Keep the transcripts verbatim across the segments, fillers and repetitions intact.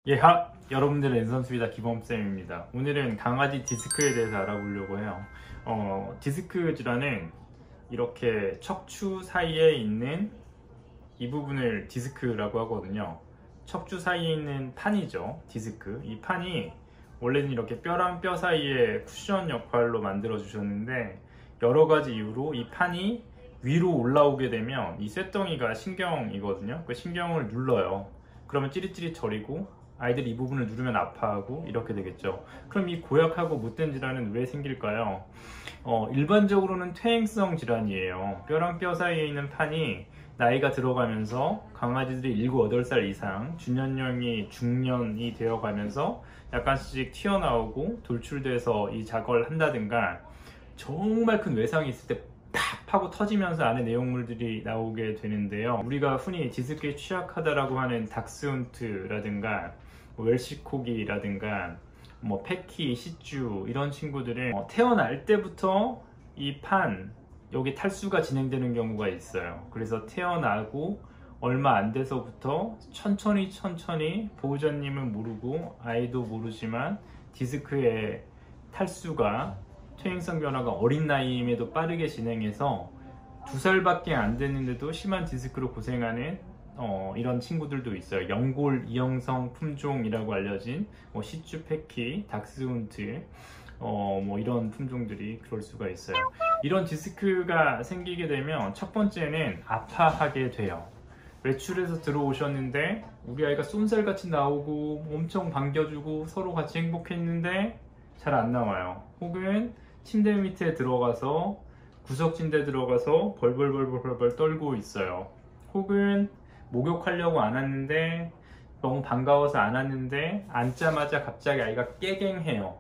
예하! 여러분들의 랜선수이다 기범쌤입니다. 오늘은 강아지 디스크에 대해서 알아보려고 해요. 어, 디스크 질환은 이렇게 척추 사이에 있는 이 부분을 디스크라고 하거든요. 척추 사이에 있는 판이죠. 디스크. 이 판이 원래는 이렇게 뼈랑 뼈 사이에 쿠션 역할로 만들어 주셨는데 여러 가지 이유로 이 판이 위로 올라오게 되면 이 쇳덩이가 신경이거든요. 그 신경을 눌러요. 그러면 찌릿찌릿 저리고 아이들이 이 부분을 누르면 아파하고 이렇게 되겠죠. 그럼 이 고약하고 못된 질환은 왜 생길까요? 어, 일반적으로는 퇴행성 질환이에요. 뼈랑 뼈 사이에 있는 판이 나이가 들어가면서 강아지들이 일곱, 여덟 살 이상 준연령이 중년이 되어가면서 약간씩 튀어나오고 돌출돼서 이 작업을 한다든가 정말 큰 외상이 있을 때 팍 하고 터지면서 안에 내용물들이 나오게 되는데요. 우리가 흔히 디스크에 취약하다라고 하는 닥스훈트라든가 뭐 웰시코기라든가 뭐 패키, 시츄 이런 친구들은 어, 태어날 때부터 이 판 여기 탈수가 진행되는 경우가 있어요. 그래서 태어나고 얼마 안 돼서부터 천천히 천천히 보호자님은 모르고 아이도 모르지만 디스크의 탈수가 퇴행성 변화가 어린 나이임에도 빠르게 진행해서 두 살밖에 안 됐는데도 심한 디스크로 고생하는 어, 이런 친구들도 있어요. 연골 이형성 품종이라고 알려진 뭐 시츄, 패키, 닥스훈트 어, 뭐 이런 품종들이 그럴 수가 있어요. 이런 디스크가 생기게 되면 첫 번째는 아파하게 돼요. 외출해서 들어오셨는데 우리 아이가 쏜살같이 나오고 엄청 반겨주고 서로 같이 행복했는데 잘 안 나와요. 혹은 침대 밑에 들어가서 구석진대 들어가서 벌벌벌벌벌 떨고 있어요. 혹은 목욕하려고 안 왔는데 너무 반가워서 안 왔는데 앉자마자 갑자기 아이가 깨갱해요.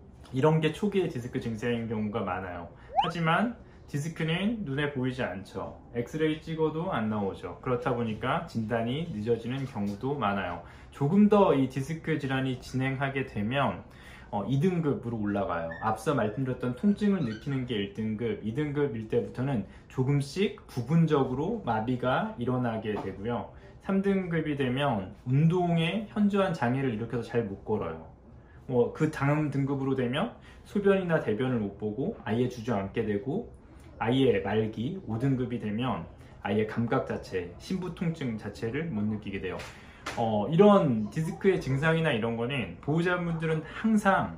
이런 게 초기의 디스크 증세인 경우가 많아요. 하지만 디스크는 눈에 보이지 않죠. 엑스레이 찍어도 안 나오죠. 그렇다 보니까 진단이 늦어지는 경우도 많아요. 조금 더 이 디스크 질환이 진행하게 되면 어, 이 등급으로 올라가요. 앞서 말씀드렸던 통증을 느끼는 게 일 등급, 이 등급일 때부터는 조금씩 부분적으로 마비가 일어나게 되고요. 삼 등급이 되면 운동에 현저한 장애를 일으켜서 잘 못 걸어요. 뭐, 그 다음 등급으로 되면 소변이나 대변을 못 보고 아예 주저앉게 되고 아예 말기, 오 등급이 되면 아예 감각 자체, 심부 통증 자체를 못 느끼게 돼요. 어, 이런 디스크의 증상이나 이런 거는 보호자분들은 항상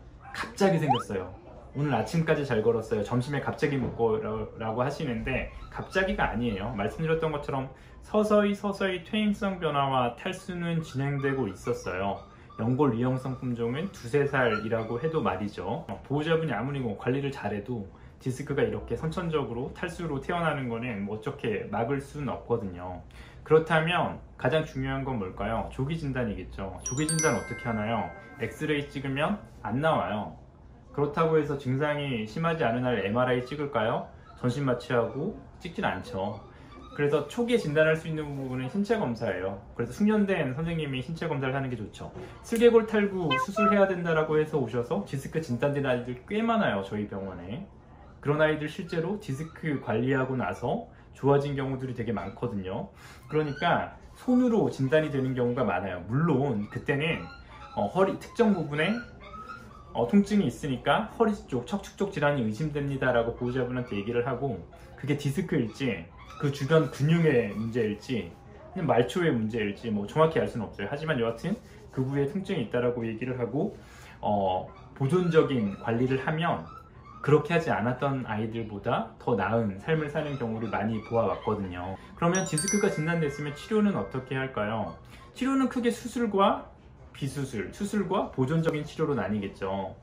갑자기 생겼어요. 오늘 아침까지 잘 걸었어요. 점심에 갑자기 못 걸어라고 하시는데 갑자기가 아니에요. 말씀드렸던 것처럼 서서히 서서히 퇴행성 변화와 탈수는 진행되고 있었어요. 연골 이형성 품종은 두세 살이라고 해도 말이죠. 보호자분이 아무리 뭐 관리를 잘해도 디스크가 이렇게 선천적으로 탈수로 태어나는 거는 뭐 어떻게 막을 수는 없거든요. 그렇다면 가장 중요한 건 뭘까요? 조기 진단이겠죠. 조기 진단 어떻게 하나요? 엑스레이 찍으면 안 나와요. 그렇다고 해서 증상이 심하지 않은 날 엠알아이 찍을까요? 전신 마취하고 찍진 않죠. 그래서 초기에 진단할 수 있는 부분은 신체 검사예요. 그래서 숙련된 선생님이 신체 검사를 하는 게 좋죠. 슬개골 탈구 수술해야 된다라고 해서 오셔서 디스크 진단된 아이들 꽤 많아요, 저희 병원에. 그런 아이들 실제로 디스크 관리하고 나서 좋아진 경우들이 되게 많거든요. 그러니까 손으로 진단이 되는 경우가 많아요. 물론 그때는 어, 허리 특정 부분에 어, 통증이 있으니까 허리 쪽, 척추 쪽 질환이 의심됩니다 라고 보호자분한테 얘기를 하고 그게 디스크일지 그 주변 근육의 문제일지 그냥 말초의 문제일지 뭐 정확히 알 수는 없어요. 하지만 여하튼 그 부위에 통증이 있다라고 얘기를 하고 어, 보존적인 관리를 하면 그렇게 하지 않았던 아이들보다 더 나은 삶을 사는 경우를 많이 보아왔거든요. 그러면 디스크가 진단됐으면 치료는 어떻게 할까요? 치료는 크게 수술과 비수술, 수술과 보존적인 치료로 나뉘겠죠.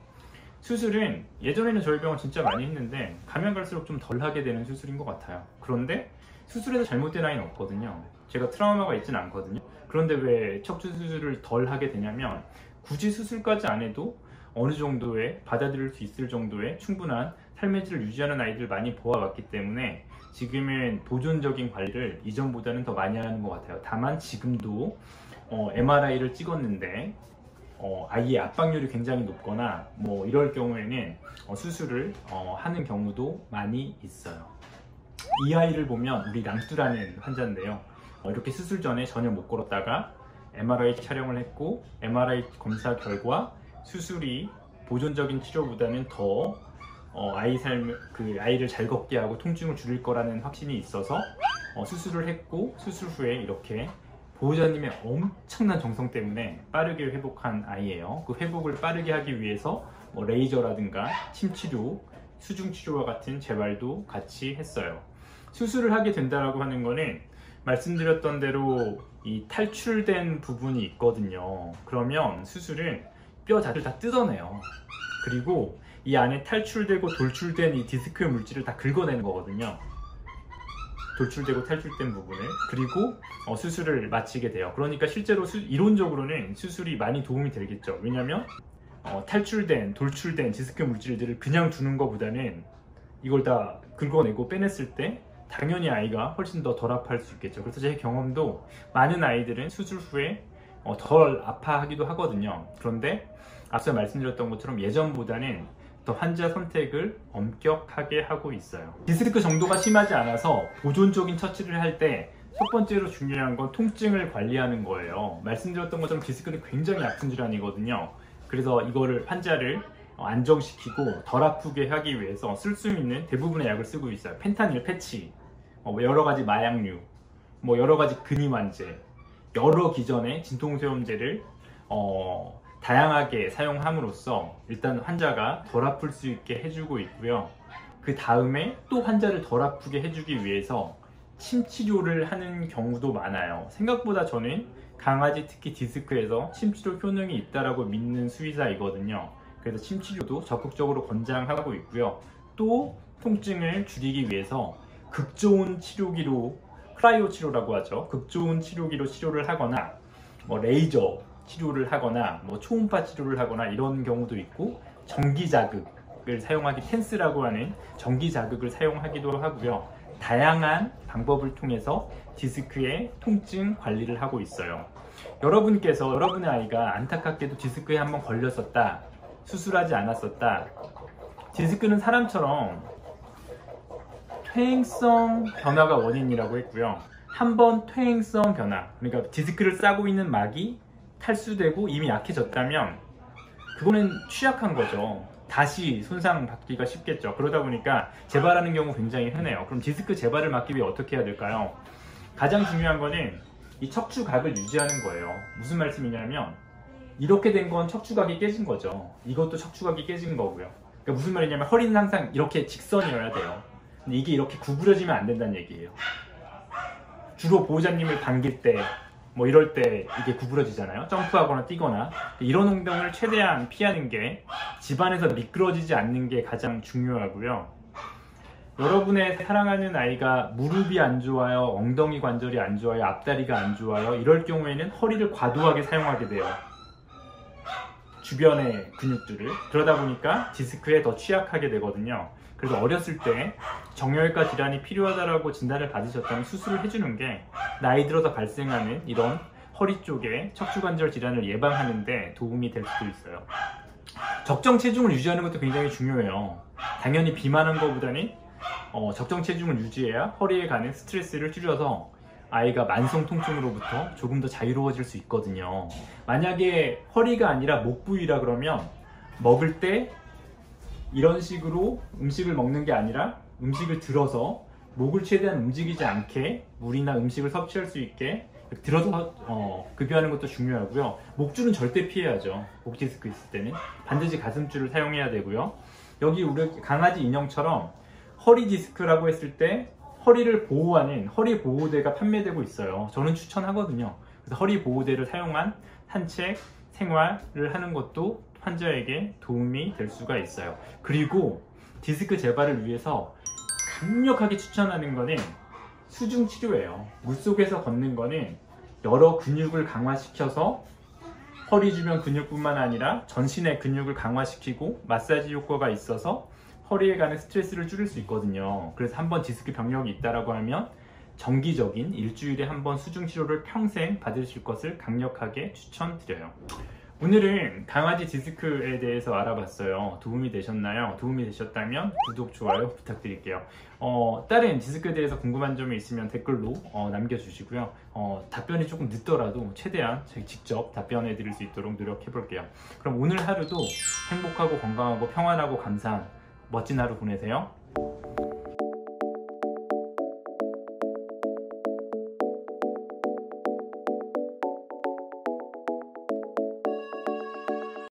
수술은 예전에는 저희 병원 진짜 많이 했는데 가면 갈수록 좀 덜 하게 되는 수술인 것 같아요. 그런데 수술에서 잘못된 아이는 없거든요. 제가 트라우마가 있지는 않거든요. 그런데 왜 척추 수술을 덜 하게 되냐면 굳이 수술까지 안 해도 어느 정도의 받아들일 수 있을 정도의 충분한 삶의 질을 유지하는 아이들 많이 보아왔기 때문에 지금은 보존적인 관리를 이전보다는 더 많이 하는 것 같아요. 다만 지금도 어, 엠알아이를 찍었는데 어, 아이의 압박률이 굉장히 높거나 뭐 이럴 경우에는 어, 수술을 어, 하는 경우도 많이 있어요. 이 아이를 보면 우리 랑뚜라는 환자인데요. 어, 이렇게 수술 전에 전혀 못 걸었다가 엠알아이 촬영을 했고 엠알아이 검사 결과 수술이 보존적인 치료보다는 더 어, 아이 삶, 그 아이를 잘 걷게 하고 통증을 줄일 거라는 확신이 있어서 어, 수술을 했고 수술 후에 이렇게 보호자님의 엄청난 정성 때문에 빠르게 회복한 아이예요. 그 회복을 빠르게 하기 위해서 뭐 레이저라든가 침치료, 수중치료와 같은 재활도 같이 했어요. 수술을 하게 된다라고 하는 거는 말씀드렸던 대로 이 탈출된 부분이 있거든요. 그러면 수술은 뼈 자체를 다 뜯어내요. 그리고 이 안에 탈출되고 돌출된 이 디스크 물질을 다 긁어내는 거거든요. 돌출되고 탈출된 부분을. 그리고 어, 수술을 마치게 돼요. 그러니까 실제로 수, 이론적으로는 수술이 많이 도움이 되겠죠. 왜냐면 어, 탈출된, 돌출된 디스크 물질들을 그냥 두는 것보다는 이걸 다 긁어내고 빼냈을 때 당연히 아이가 훨씬 더 덜 아파할 수 있겠죠. 그래서 제 경험도 많은 아이들은 수술 후에 어, 덜 아파하기도 하거든요. 그런데 앞서 말씀드렸던 것처럼 예전보다는 더 환자 선택을 엄격하게 하고 있어요. 디스크 정도가 심하지 않아서 보존적인 처치를 할 때 첫 번째로 중요한 건 통증을 관리하는 거예요. 말씀드렸던 것처럼 디스크는 굉장히 아픈 질환이거든요. 그래서 이거를 환자를 안정시키고 덜 아프게 하기 위해서 쓸 수 있는 대부분의 약을 쓰고 있어요. 펜타닐 패치, 뭐 여러 가지 마약류, 뭐 여러 가지 근이완제, 여러 기전의 진통소염제를 어, 다양하게 사용함으로써 일단 환자가 덜 아플 수 있게 해주고 있고요. 그 다음에 또 환자를 덜 아프게 해주기 위해서 침치료를 하는 경우도 많아요. 생각보다 저는 강아지 특히 디스크에서 침치료 효능이 있다고 믿는 수의사이거든요. 그래서 침치료도 적극적으로 권장하고 있고요. 또 통증을 줄이기 위해서 극좋은 치료기로, 크라이오 치료라고 하죠. 극좋은 치료기로 치료를 하거나 뭐 레이저 치료를 하거나 뭐 초음파 치료를 하거나 이런 경우도 있고, 전기 자극을 사용하기, 텐스라고 하는 전기 자극을 사용하기도 하고요. 다양한 방법을 통해서 디스크의 통증 관리를 하고 있어요. 여러분께서 여러분의 아이가 안타깝게도 디스크에 한번 걸렸었다, 수술하지 않았었다. 디스크는 사람처럼 퇴행성 변화가 원인이라고 했고요. 한번 퇴행성 변화, 그러니까 디스크를 싸고 있는 막이 탈수되고 이미 약해졌다면 그거는 취약한 거죠. 다시 손상받기가 쉽겠죠. 그러다 보니까 재발하는 경우 굉장히 흔해요. 그럼 디스크 재발을 막기 위해 어떻게 해야 될까요? 가장 중요한 거는 이 척추각을 유지하는 거예요. 무슨 말씀이냐면 이렇게 된 건 척추각이 깨진 거죠. 이것도 척추각이 깨진 거고요. 그러니까 무슨 말이냐면 허리는 항상 이렇게 직선이어야 돼요. 근데 이게 이렇게 구부러지면 안 된다는 얘기예요. 주로 보호자님을 반길 때 뭐 이럴 때 이게 구부러지잖아요. 점프하거나 뛰거나. 이런 운동을 최대한 피하는 게, 집안에서 미끄러지지 않는 게 가장 중요하고요. 여러분의 사랑하는 아이가 무릎이 안 좋아요, 엉덩이 관절이 안 좋아요, 앞다리가 안 좋아요, 이럴 경우에는 허리를 과도하게 사용하게 돼요. 주변의 근육들을. 그러다 보니까 디스크에 더 취약하게 되거든요. 그래서 어렸을 때 정형외과 질환이 필요하다고 진단을 받으셨다면 수술을 해주는 게 나이 들어서 발생하는 이런 허리 쪽에 척추관절 질환을 예방하는 데 도움이 될 수도 있어요. 적정 체중을 유지하는 것도 굉장히 중요해요. 당연히 비만한 것보다는 어, 적정 체중을 유지해야 허리에 가는 스트레스를 줄여서 아이가 만성 통증으로부터 조금 더 자유로워질 수 있거든요. 만약에 허리가 아니라 목 부위라 그러면 먹을 때 이런 식으로 음식을 먹는 게 아니라 음식을 들어서 목을 최대한 움직이지 않게 물이나 음식을 섭취할 수 있게 들어서 어, 급여하는 것도 중요하고요. 목줄은 절대 피해야죠. 목 디스크 있을 때는 반드시 가슴줄을 사용해야 되고요. 여기 우리 강아지 인형처럼 허리 디스크라고 했을 때 허리를 보호하는 허리 보호대가 판매되고 있어요. 저는 추천하거든요. 그래서 허리 보호대를 사용한 산책, 생활을 하는 것도 환자에게 도움이 될 수가 있어요. 그리고 디스크 재발을 위해서 강력하게 추천하는 거는 수중 치료예요. 물속에서 걷는 거는 여러 근육을 강화시켜서 허리 주변 근육뿐만 아니라 전신의 근육을 강화시키고 마사지 효과가 있어서 허리에 가는 스트레스를 줄일 수 있거든요. 그래서 한번 디스크 병력이 있다라고 하면 정기적인 일주일에 한 번 수중 치료를 평생 받으실 것을 강력하게 추천드려요. 오늘은 강아지 디스크에 대해서 알아봤어요. 도움이 되셨나요? 도움이 되셨다면 구독, 좋아요 부탁드릴게요. 어, 다른 디스크에 대해서 궁금한 점이 있으면 댓글로 어, 남겨주시고요. 어, 답변이 조금 늦더라도 최대한 제가 직접 답변해 드릴 수 있도록 노력해 볼게요. 그럼 오늘 하루도 행복하고 건강하고 평안하고 감사한 멋진 하루 보내세요.